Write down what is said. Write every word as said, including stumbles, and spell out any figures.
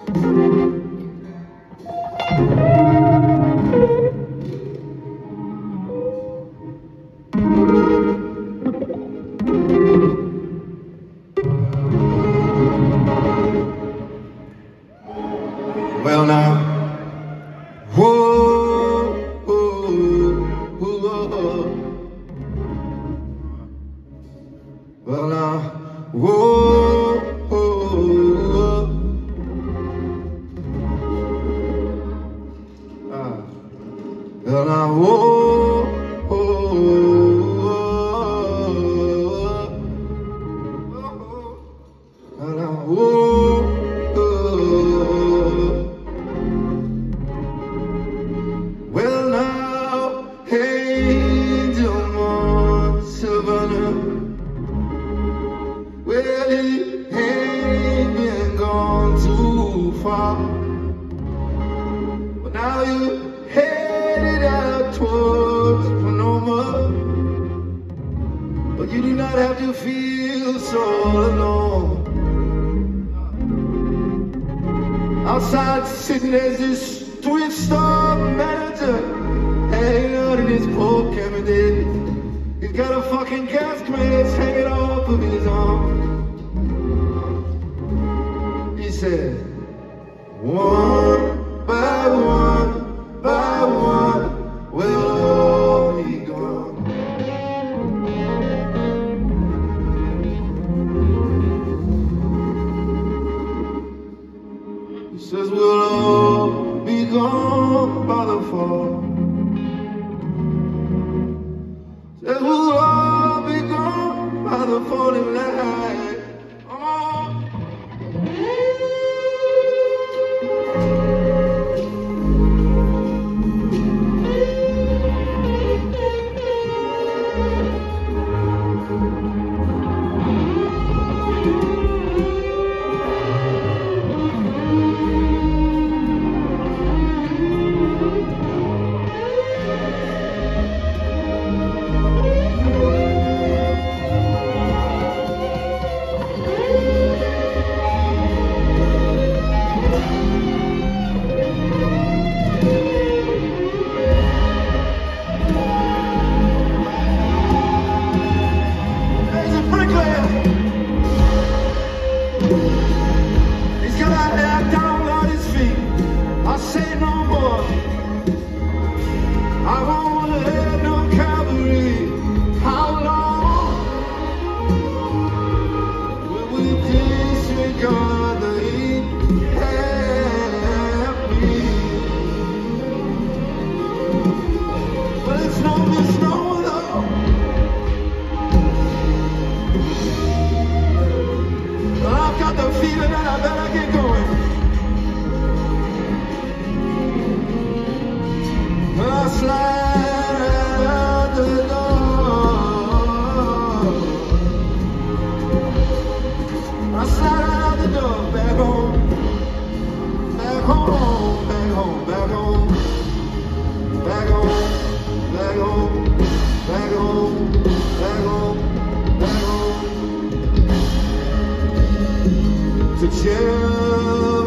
Well now, whoa, whoa, whoa. Well now, whoa, whoa. Ah. Well now, whoa, whoa. Well now, whoa. Well now, hey, Jelmore, Savannah. Well, he ain't been gone too far, but now you headed out towards Panama. But you do not have to feel so alone. Outside sitting as this twist-star manager, hanging out in his poor cabinet. He's got a fucking gas mask hanging off of his arm. He said, one by one, by one, we'll all be gone. He says we'll all be gone by the fall. Says we'll all be gone by the falling light. Come on. He's got a hair down on his feet. I say no more. I won't let no cavalry. How long will we disregard the heat? Happy, but it's no misnomer though. I've got the feeling that I better get going. Well, I slide out the door. I slide out the door, back home, back home, back home, back home, back home, back home, back home, back home, back home. To chill.